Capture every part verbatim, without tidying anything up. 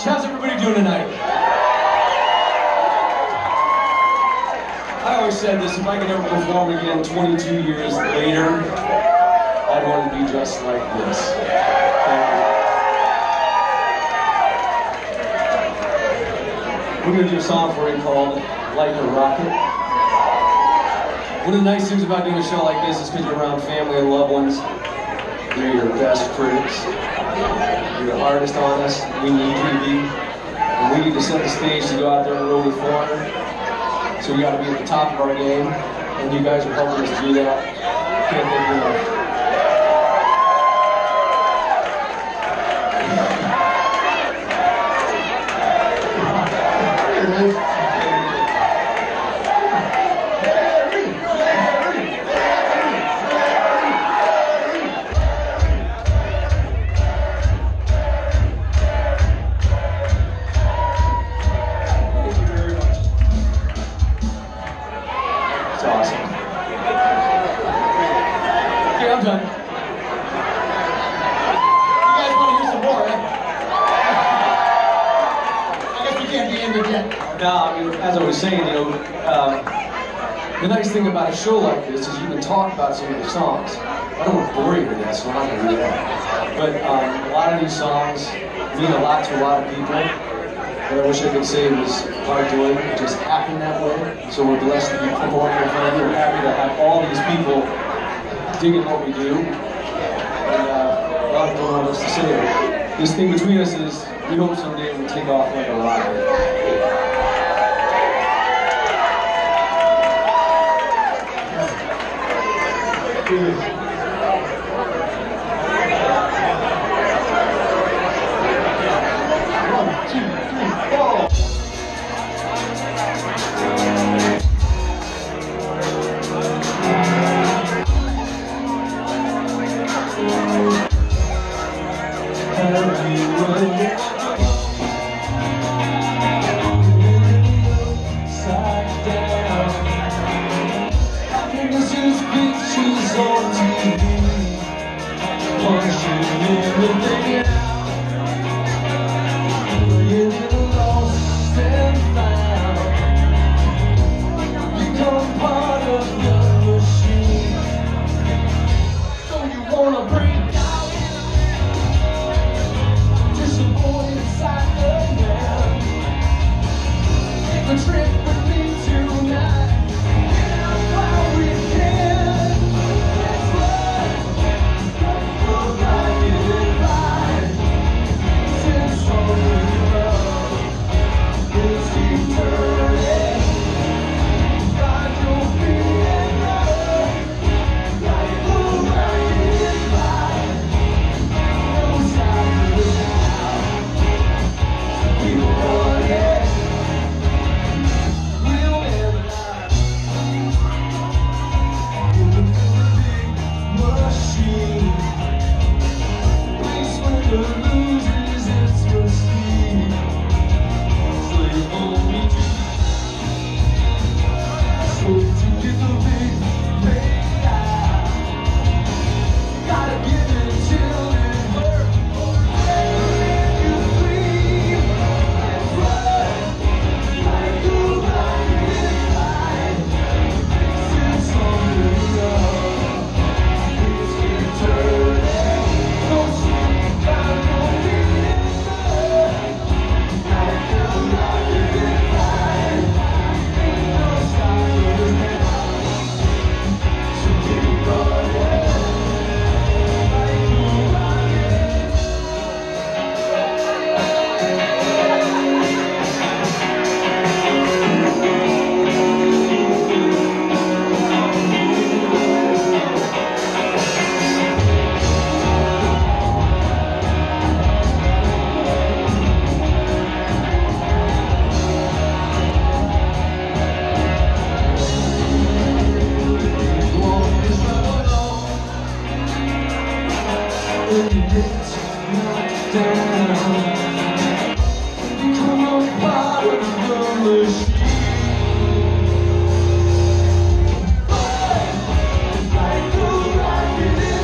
much. How's everybody doing tonight? I always said this, if I could ever perform again twenty-two years later, I'd want to be just like this. Thank you. We're going to do a song for you called Like a Rocket. One of the nice things about doing a show like this is because you're around family and loved ones. They're your best critics. You're the hardest on us. We need you to be. And we need to set the stage to go out there and roll with foreigner. So we got to be at the top of our game. And you guys are helping us do that. Can't thank you enough. I'm done. You guys want to hear some more, right? I guess we can't be ended yet. No, I mean, as I was saying, you know, um, the nice thing about a show like this is you can talk about some of the songs. I don't want to bore you with that, so I'm not going to do that. But um, a lot of these songs mean a lot to a lot of people. But I wish I could say it was our joy. It just happened that way. So we're blessed to be performing in front of you. We're happy to have all these people digging what we do, and uh, a lot of going on us to say. This thing between us is, we hope someday we'll take off like a rocket. One, two, three, four.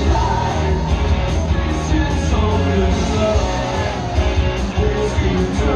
You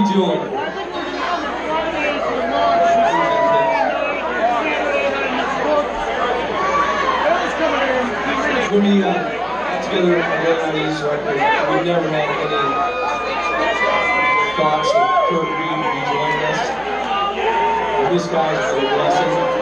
doing? When we uh, got together on these records, we never had any thoughts that Kurt Reed would be joining us. But this guy's a blessing.